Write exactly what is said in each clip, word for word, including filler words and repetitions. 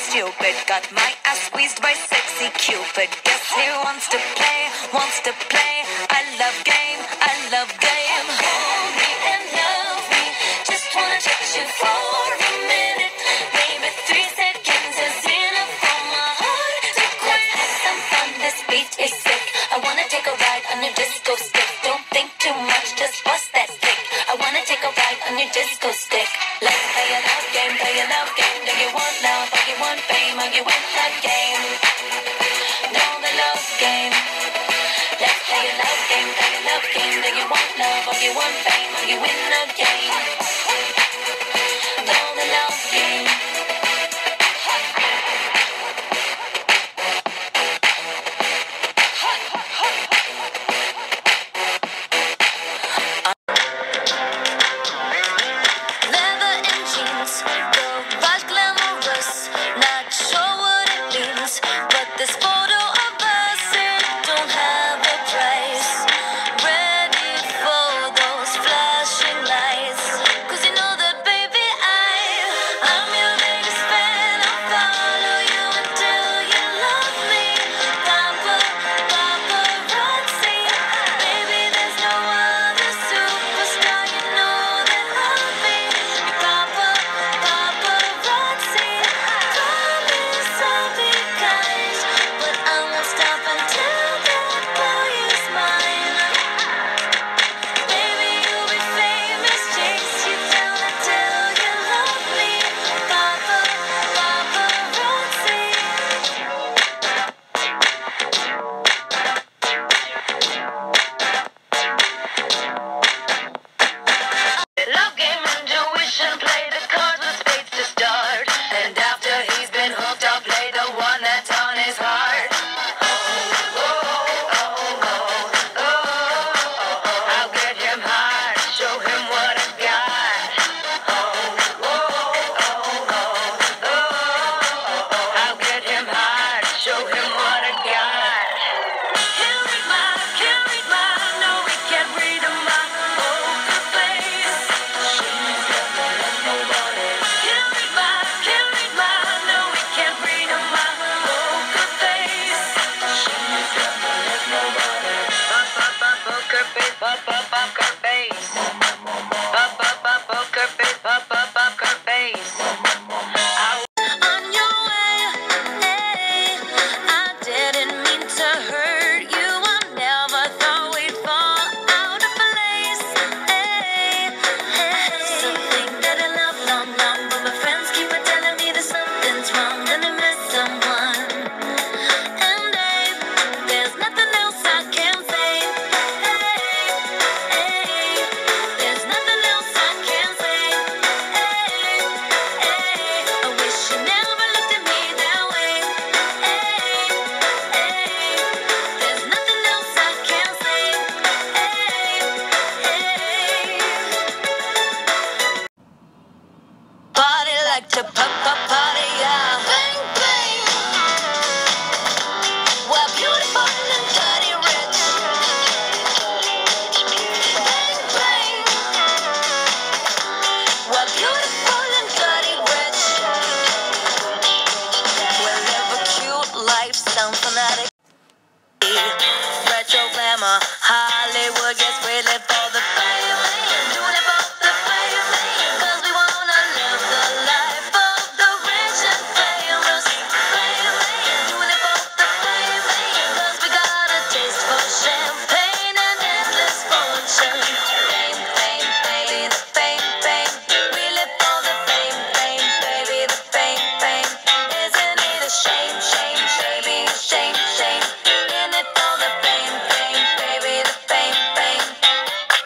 stupid. Got my ass squeezed by sexy Cupid. Guess he wants to play, wants to play. I love game, I love game. Hold me and love me. Just wanna touch you for a minute. Maybe three seconds is enough for my heart to quit. Let's have some fun, this beat is sick. I wanna take a ride on your disco stick. Don't think too much, just bust that stick. I wanna take a ride on your disco stick. Let's play a love game, play a love game. Do you want love or you want fame or you want the game? Know the love game. Let's play a love game, play a love game. Do you want love or you want fame or you win the game? Know the love game. Leather and jeans, the right glamorous. Not sure what it means, but this photo of us, it don't have a price. Ready for those flashing lights. Cause you know that baby I, I'm your biggest fan. I'll follow you until you love me. Papa, paparazzi. Baby, there's no other superstar you know that love me. Papa, paparazzi. Promise I'll be kind, but I won't stop until that boy is mine. Baby, you'll be famous, chase you down until you love me. Papa, paparazzi. Love game, intuition, play the cards with spades to start. And after he's been hooked, I'll play the one that's on his heart. I'll get him hard, show him what I got. I'll get him hard, show him what I got. Can't read my, can't read my, no, we can't read my poker face. Can't read my, can't read my, no, we can't read my poker face. Poker face, poker face. Poker face, poker face. On your way, hey, I didn't mean to hurt you. I never thought we'd fall out of place. Hey, hey, something that I love long, long, but my friends keep on telling me that something's wrong, that I miss someone. And hey, there's nothing else I can say. Hey, hey, there's nothing else I can say. Hey, hey, I wish you never looked at me that way. Hey, hey, there's nothing else I can say. Hey, hey. Party like to pop pop party, yeah. Bang bang. We're beautiful and dirty rich. Bang bang. We're beautiful and dirty rich. We live a cute life, sound fanatic. Retro glamour, Hollywood, yes, we live for the fame. Doing it for the fame. Cause we wanna live the life of the rich and famous. Doing it for the fame. Cause we got a taste for champagne and endless fortune. Fame, fame, baby, the fame, fame. We live for the fame, fame, baby, the fame, fame. Isn't it a shame, shame, baby, shame, shame. In it for the fame, fame, baby, the fame, fame.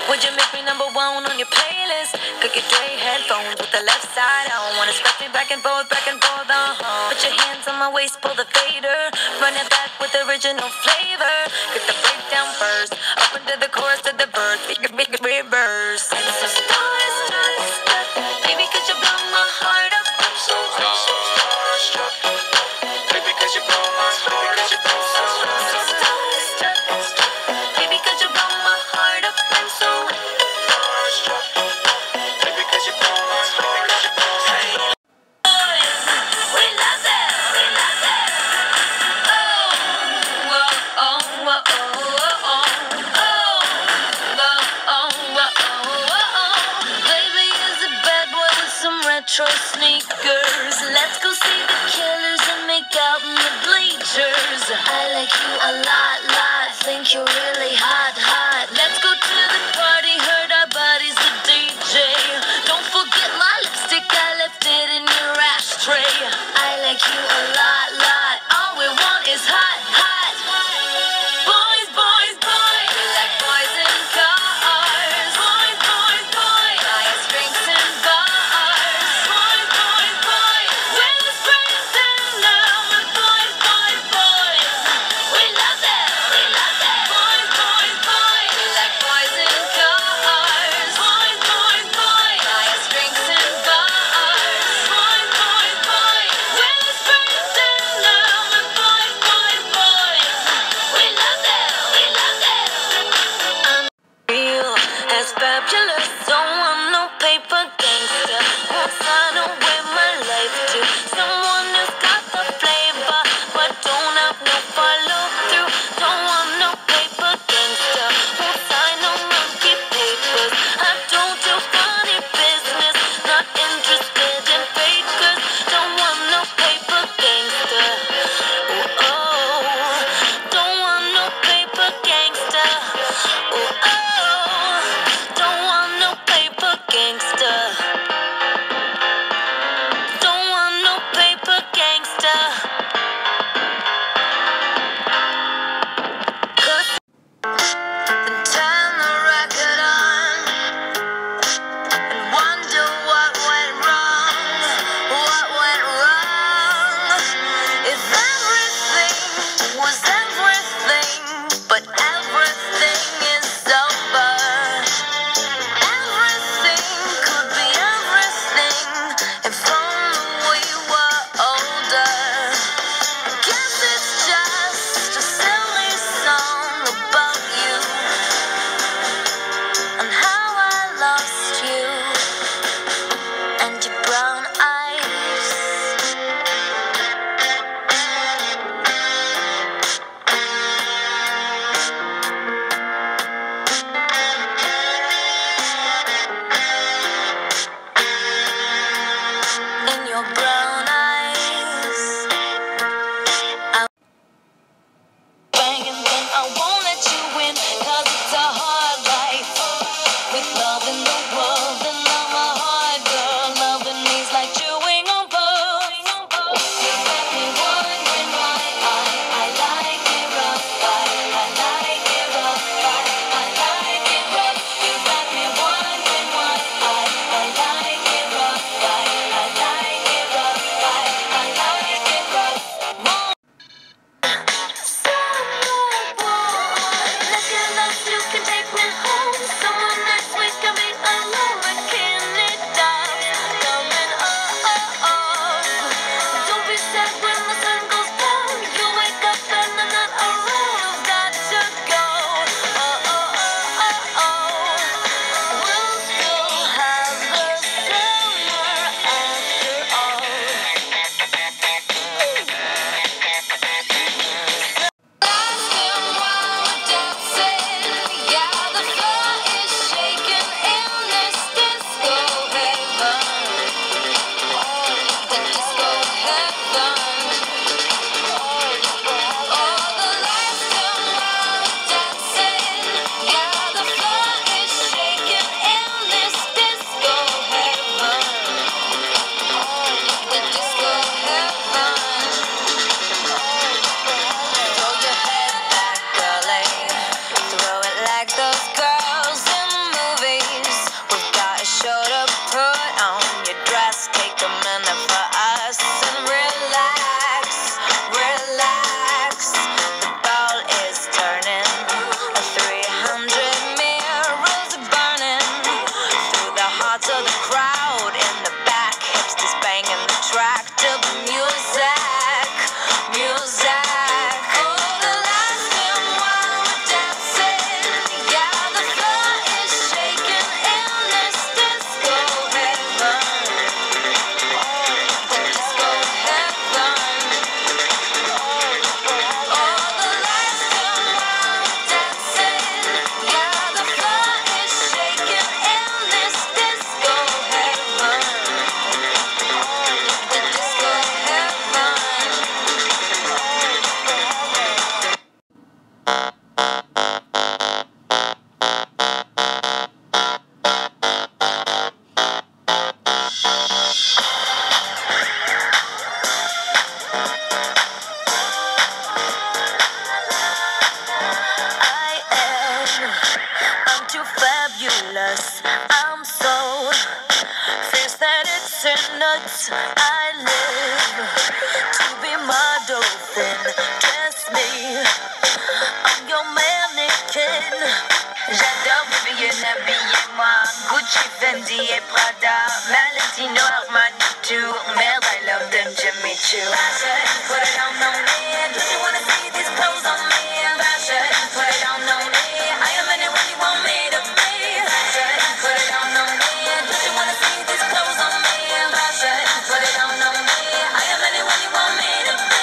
Would you make me number one on your playlist? Cook your Dre headphones with the left side on. Wanna scratch me back and forth, back and forth, uh-huh. Put your hands on my waist, pull the fader. Run it back with original flavor. Get the breakdown first. Up into the chorus to the verse. Make it, make it reverse. I'm so starstruck. Baby, could you blow my heart up? I'm so starstruck. Baby, could you blow my heart up? I'm so starstruck. Baby, could you blow my heart up? I'm so starstruck. Baby, could you blow my heart up? Hey, boys, we love it, we love it. Oh, whoa, oh, whoa, oh, oh, oh, oh, whoa, oh, whoa, oh, oh. Baby is a bad boy with some retro sneakers. Let's go see the Killers and make out in the bleachers. I like you a lot, lot. Think you're really hot, hot. Let's go to the party. Heard our buddy's the D J. Don't forget my lipstick. I left it in your ashtray. I like you a lot, lot. All we want is hot, hot. Boys, boys, boys. We like boys in cars. Boys, boys, boys. Nice drinks and bars. Boys, boys, boys. We're the friends and now with boys, boys, boys. We love it, we love it. Boys, us. I'm so fierce that it's in nuts. I live to be my dolphin. Dress me, I'm your mannequin. J'adore Vivienne, habillez-moi. Gucci, Fendi et Prada, Valentino, Armani too. Merde, I love them Jimmy Choo. Fashion, put it on on me. Don't you wanna see these clothes on me? Fashion, put it on on me. I am anyone you want me to be. Fashion, put it on on me. Don't you wanna see these clothes on me? Fashion, put it on on me. I am anyone you want me to be.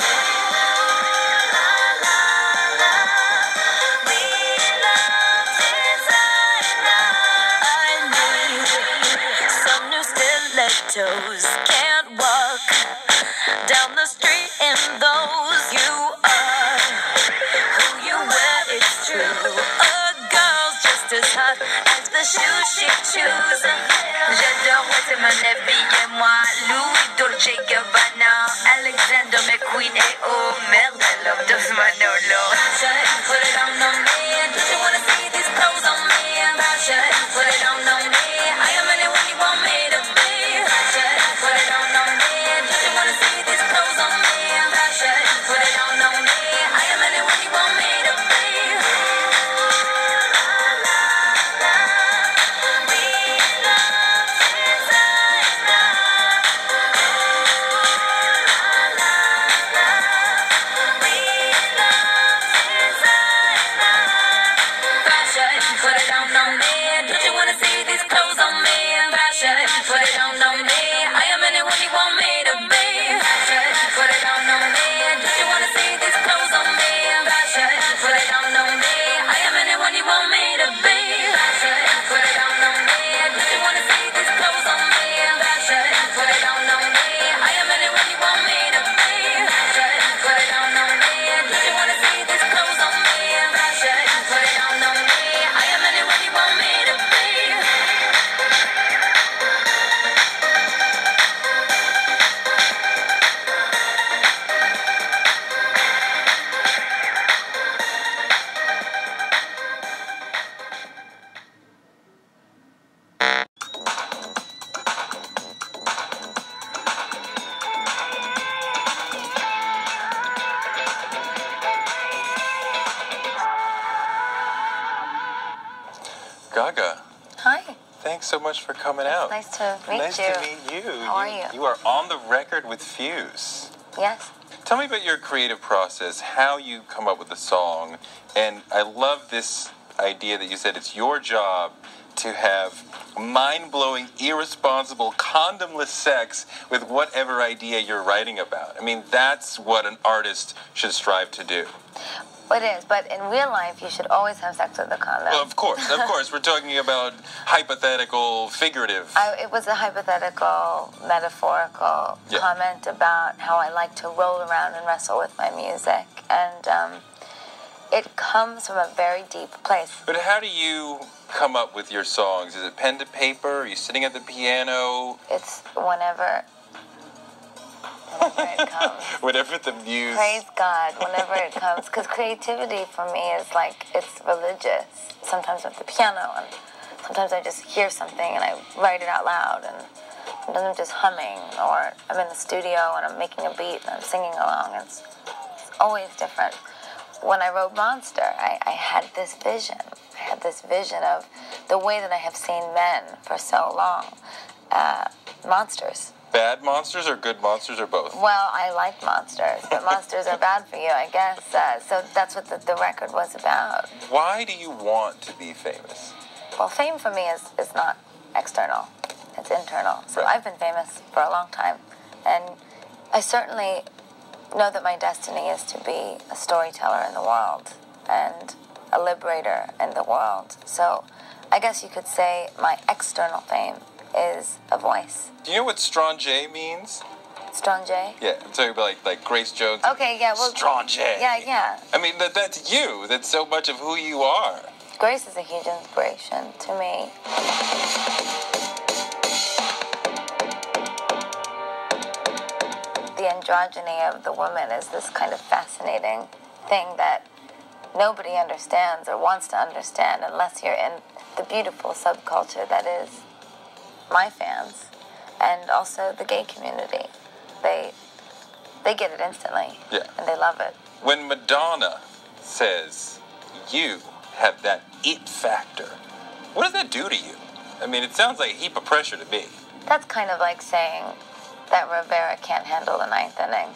La la la, we love designer. I need some new stilettos. Can't walk down the street in those. You are who you wear, it's true. A girl's just as hot as the shoes she chooses. J'adore, ouais, c'est mon habillez-moi. Louis Dolce Gabbana, Alexander McQueen et oh merde, I love those Manolo. Fashion, put it on on me. Don't you wanna see these clothes on me? Fashion, put it on on me. I am anyone you want me to be. Fashion, put it on on me. Don't you wanna see these clothes on me? Fashion, put it on on me. I am anyone you want me to be. La la la, we love designer. La la la, we love designer. Fashion, put it on on me. Don't you wanna see these clothes on me? Fashion, put it on on me. I am anyone you want me to be. Fashion, put it on on me. Don't you wanna see these clothes on me? Fashion, put it on on me. I am anyone you want me to be. Fashion, put it on on me. Don't you wanna see these clothes on me? Fashion, put it on on me. I am anyone you want me to be. Fashion, put it on on me. Don't you wanna see these clothes on me? Fashion, put it on on me. I am anyone you want me to be. Gaga, Hi, thanks so much for coming out. nice to meet Nice you. to meet you. How are you? You are on the record with Fuse. Yes. Tell me about your creative process, how you come up with a song. And I love this idea that you said it's your job to have mind-blowing, irresponsible, condomless sex with whatever idea you're writing about. I mean, that's what an artist should strive to do. It is, but in real life, you should always have sex with a condom. Well, of course, of course. We're talking about hypothetical, figurative. I, it was a hypothetical, metaphorical Yeah. comment about how I like to roll around and wrestle with my music. And um, it comes from a very deep place. But how do you come up with your songs? Is it pen to paper? Are you sitting at the piano? It's whenever, whenever it comes. Whatever the muse. Praise God, whenever it comes. Because creativity for me is like, it's religious. Sometimes at the piano, and sometimes I just hear something and I write it out loud. And sometimes I'm just humming, or I'm in the studio and I'm making a beat and I'm singing along. It's, it's always different. When I wrote Monster, I, I had this vision. I had this vision of the way that I have seen men for so long. Uh, monsters. Bad monsters or good monsters or both? Well, I like monsters, but monsters are bad for you, I guess. Uh, so that's what the, the record was about. Why do you want to be famous? Well, fame for me is, is not external. It's internal. So Right. I've been famous for a long time. And I certainly know that my destiny is to be a storyteller in the world and a liberator in the world. So I guess you could say my external fame is a voice. Do you know what Strange means? Strong J? Yeah, I'm talking about like, like Grace Jones. Okay, yeah, well... Strange. Yeah, yeah. I mean, that, that's you. That's so much of who you are. Grace is a huge inspiration to me. The androgyny of the woman is this kind of fascinating thing that nobody understands or wants to understand unless you're in the beautiful subculture that is my fans, and also the gay community. They they get it instantly, Yeah. and they love it. When Madonna says you have that it factor, what does that do to you? I mean, it sounds like a heap of pressure to me. That's kind of like saying that Rivera can't handle the ninth inning.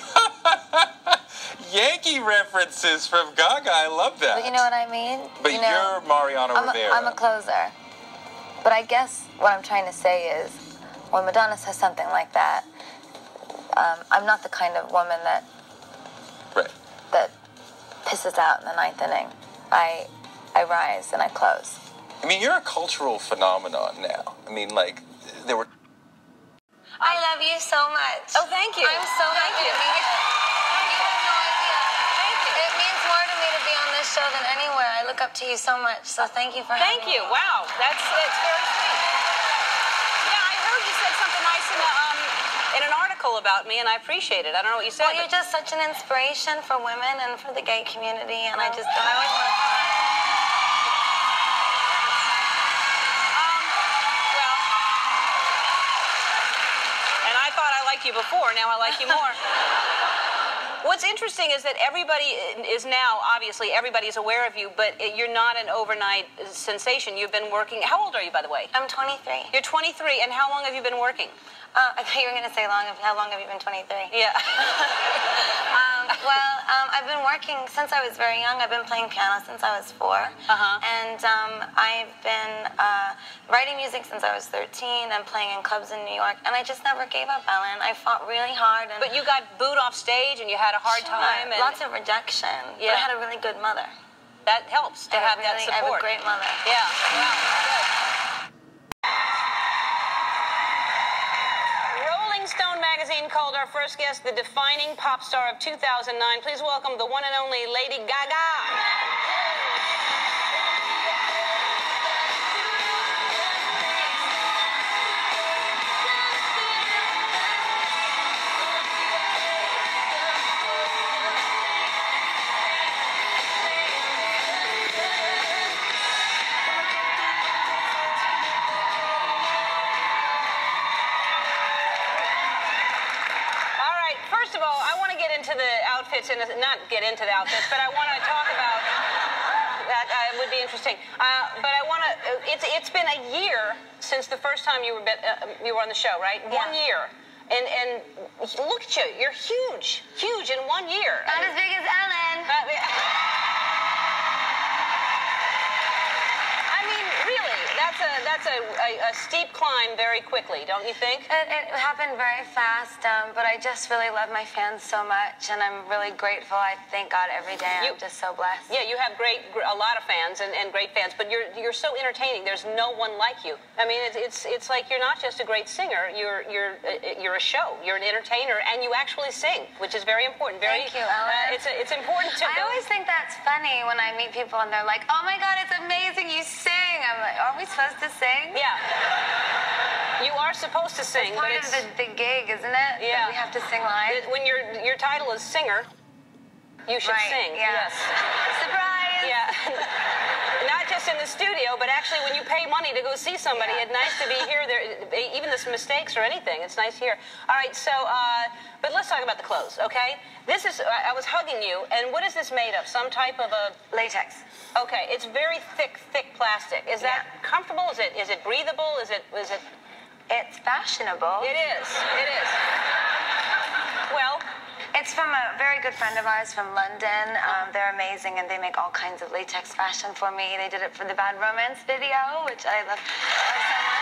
Yankee references from Gaga, I love that. But you know what I mean? But you know, you're Mariano I'm Rivera. A, I'm a closer. But I guess what I'm trying to say is, when Madonna says something like that, um, I'm not the kind of woman that Right. that pisses out in the ninth inning. I I rise and I close. I mean, you're a cultural phenomenon now. I mean, like, there were... I love you so much. Oh, thank you. I'm so Thank happy you. to be here. You have no idea. Thank you. It means more to me to be on this show than anywhere. I look up to you so much. So thank you for Thank having you. me. Wow, that's that's very sweet. Yeah, I heard you said something nice in a, um in an article about me, and I appreciate it. I don't know what you said. Well, you're but- just such an inspiration for women and for the gay community, and I just I always want to. Um, well, and I thought I liked you before. Now I like you more. What's interesting is that everybody is now, obviously, everybody's aware of you, but it, you're not an overnight sensation. You've been working. How old are you, by the way? I'm twenty-three. You're twenty-three, and how long have you been working? Uh, I thought you were going to say long. How long have you been twenty-three? Yeah. um, well, um, I've been working since I was very young. I've been playing piano since I was four. Uh-huh. And um, I've been uh, writing music since I was thirteen and playing in clubs in New York. And I just never gave up, Ellen. I fought really hard. And But you got booed off stage, and you had a hard Sure, time. And lots of rejection. Yeah. But I had a really good mother. that helps to I have really, that I have support. a great mother. Yeah. Wow. Good. Rolling Stone magazine called our first guest the defining pop star of two thousand nine. Please welcome the one and only Lady Gaga. All right, first of all, I want to get into the outfits, and not get into the outfits, but I want to talk about that. Uh, would be interesting. Uh, but I want to. It's it's been a year since the first time you were bit, uh, you were on the show, right? Yeah. One year, and and look at you. You're huge, huge in one year. Not as big as Ellen. Uh, I mean, really, that's a that's a, a, a steep climb very quickly, don't you think? It, it happened very fast, um, but I just really love my fans so much, and I'm really grateful. I thank God every day. You- I'm just so blessed. Yeah, you have great, gr- a lot of fans and, and great fans, but you're you're so entertaining. There's no one like you. I mean, it's it's, it's like you're not just a great singer. You're you're uh, you're a show. You're an entertainer, and you actually sing, which is very important. Very. Thank you, Ellen. Uh, it's it's important to. I always think that's funny when I meet people and they're like, "Oh my God, it's amazing! You sing." I'm like, "Are we supposed to sing?" Yeah. You are supposed to sing, Part but of it's the, the gig, isn't it? Yeah. That we have to sing live. when your your title is singer, you should Right, sing. yeah. Yes. Surprise! Yeah. Not just in the studio, but actually when you pay money to go see somebody, Yeah. it's nice to be here. There, even the mistakes or anything, it's nice here. All right, so, uh, but let's talk about the clothes, okay? This is, I I was hugging you, and what is this made of? Some type of a, Latex. okay, it's very thick, thick plastic. Is that Yeah. comfortable? Is it, is it breathable? Is it, is it, It's fashionable. it is, it is. Well, It's from a very good friend of ours from London. Um, they're amazing, and they make all kinds of latex fashion for me. They did it for the Bad Romance video, which I love, love so much.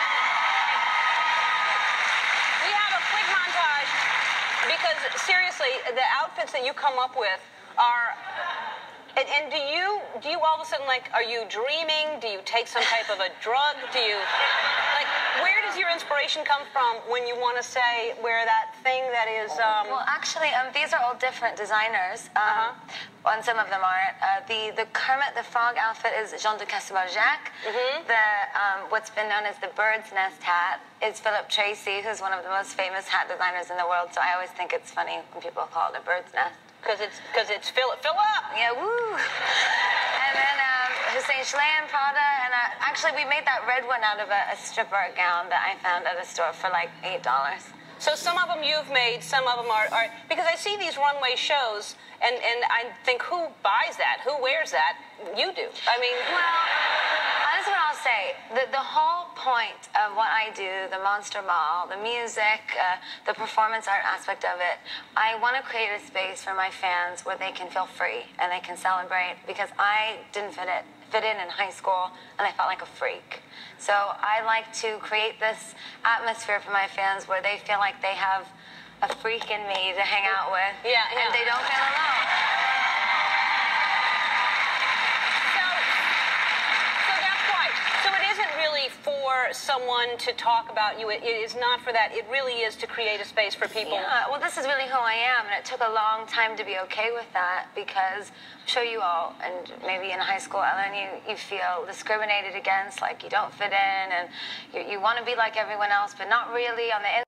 we have a quick montage because seriously, the outfits that you come up with are. And, and do you do you all of a sudden like are you dreaming? Do you take some type of a drug? Do you like where does your inspiration come from when you want to say wear that thing that is? Um, Well, actually, um, these are all different designers. Um, Uh-huh. And some of them aren't. Uh, the the Kermit the Frog outfit is Jean de Castelbajac. Mm-hmm. The um, what's been known as the Bird's Nest hat is Philip Tracy, who's one of the most famous hat designers in the world. So I always think it's funny when people call it a bird's nest. Because it's because it's fill fill up. Yeah, woo. And then um, Hussein Schley Prada, and uh, actually we made that red one out of a, a strip art gown that I found at a store for like eight dollars. So some of them you've made, some of them are, are because I see these runway shows, and, and I think, who buys that? Who wears that? You do. I mean... Well, that's what I'll say. The, the whole point of what I do, the Monster Ball, the music, uh, the performance art aspect of it, I want to create a space for my fans where they can feel free and they can celebrate, because I didn't fit it. fit in in high school, and I felt like a freak. So I like to create this atmosphere for my fans where they feel like they have a freak in me to hang out with, yeah, yeah. and they don't feel alone. So, so that's right. So it isn't really for someone to talk about you. It, it is not for that. It really is to create a space for people. Yeah, well, this is really who I am, and it took a long time to be okay with that, because I'm sure you all, and maybe in high school, Ellen, you, you feel discriminated against, like you don't fit in, and you, you want to be like everyone else, but not really on the inside.